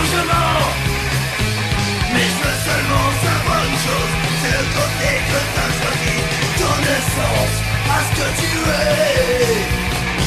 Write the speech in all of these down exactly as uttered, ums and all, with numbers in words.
jugement. Mais je veux seulement savoir une chose, c'est le côté que t'as choisi. Donne sens à ce que tu es.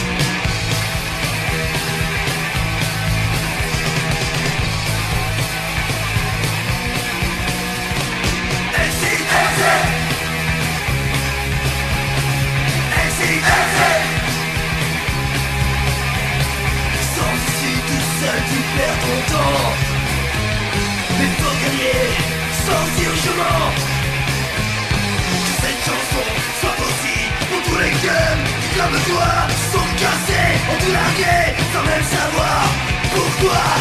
Tu perds ton temps, mais faut gagner sans jugement. Que cette chanson soit possible pour tous les gueules qui comme toi sont cassés, ont tout largué sans même savoir pourquoi.